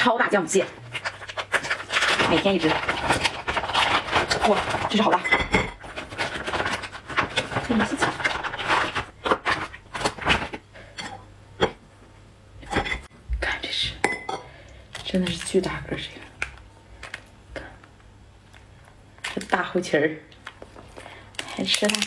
超大酱蟹，每天一只。哇，这是好大！这也是草。看这是，真的是巨大个这个。看，这大后旗儿，还吃它。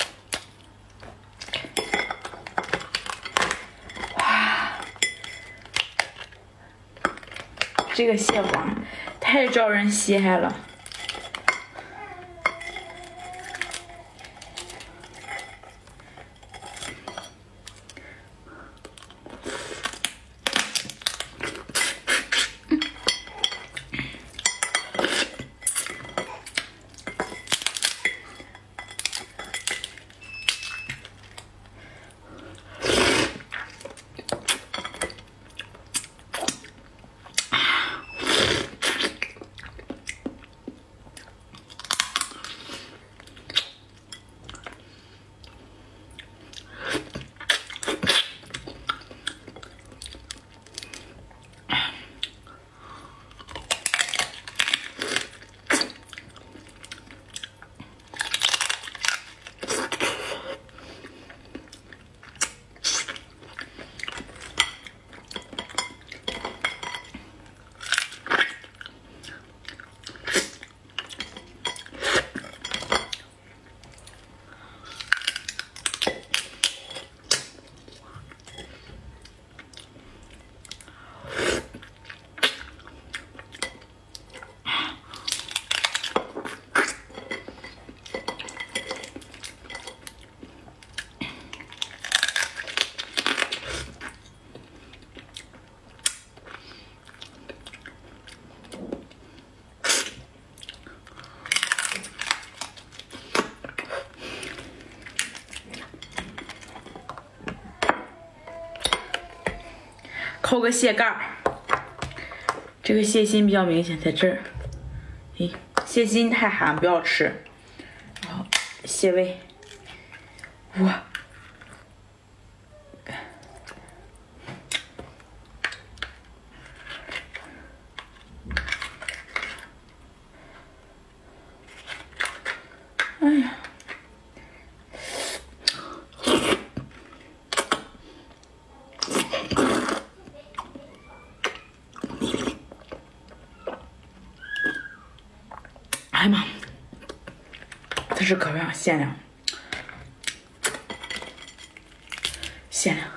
这个蟹黄太招人稀罕了。抠个蟹盖儿，这个蟹心比较明显，在这儿。诶，蟹心太寒，不要吃。然后蟹味，哇！哎呀！ 哎呀妈！这是可量限量，限量。